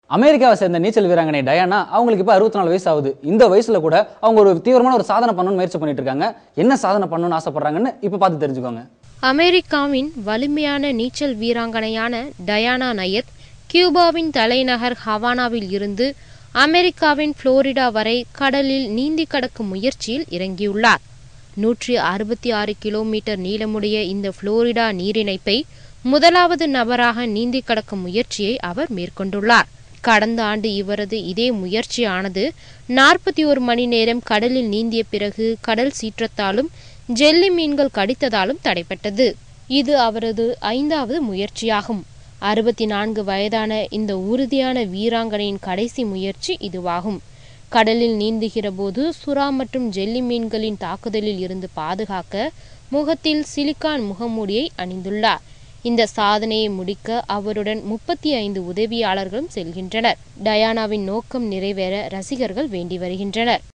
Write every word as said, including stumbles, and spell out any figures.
அமெரிக்காவை சேர்ந்த நீச்சல் வீராங்கனை டயானா அவங்களுக்கு இப்போ அறுபத்தி நாலு வயசு ஆகுது. இந்த வயசுல கூட அவங்க ஒரு தீவிரமான ஒரு சாதனை பண்ணணும்னு முயற்சி பண்ணிட்டு இருக்காங்க. என்ன சாதனை பண்ணணும்னு ஆசைப்படுறாங்கன்னு இப்போ பார்த்து தெரிஞ்சுக்கோங்க. அமெரிக்காவின் வலிமையான நீச்சல் வீராங்கனையான டயானா நயத் கியூபாவின் தலைநகர் ஹவானாவில் இருந்து அமெரிக்காவின் புளோரிடா வரை கடலில் நீந்தி கடக்கும் முயற்சியில் இறங்கியுள்ளார். நூற்றி அறுபத்தி ஆறு கிலோமீட்டர் நீளமுடைய இந்த புளோரிடா நீரிணைப்பை முதலாவது நபராக நீந்தி கடக்கும் முயற்சியை அவர் மேற்கொண்டுள்ளார். கடந்த ஆண்டு இவரது இதே முயற்சியானது நாற்பத்தி ஒரு மணி நேரம் கடலில் நீந்திய பிறகு கடல் சீற்றத்தாலும் ஜெல்லி மீன்கள் கடித்ததாலும் தடைப்பட்டது. இது அவரது ஐந்தாவது முயற்சியாகும். அறுபத்தி நான்கு வயதான இந்த உறுதியான வீராங்கனையின் கடைசி முயற்சி இதுவாகும். கடலில் நீந்துகிற போது சுறா மற்றும் ஜெல்லி மீன்களின் தாக்குதலில் இருந்து பாதுகாக்க முகத்தில் சிலிக்கான் முகமூடியை அணிந்துள்ளார். இந்த சாதனையை முடிக்க அவருடன் முப்பத்தி ஐந்து உதவியாளர்களும் செல்கின்றனர். டயானாவின் நோக்கம் நிறைவேற ரசிகர்கள் வேண்டி வருகின்றனர்.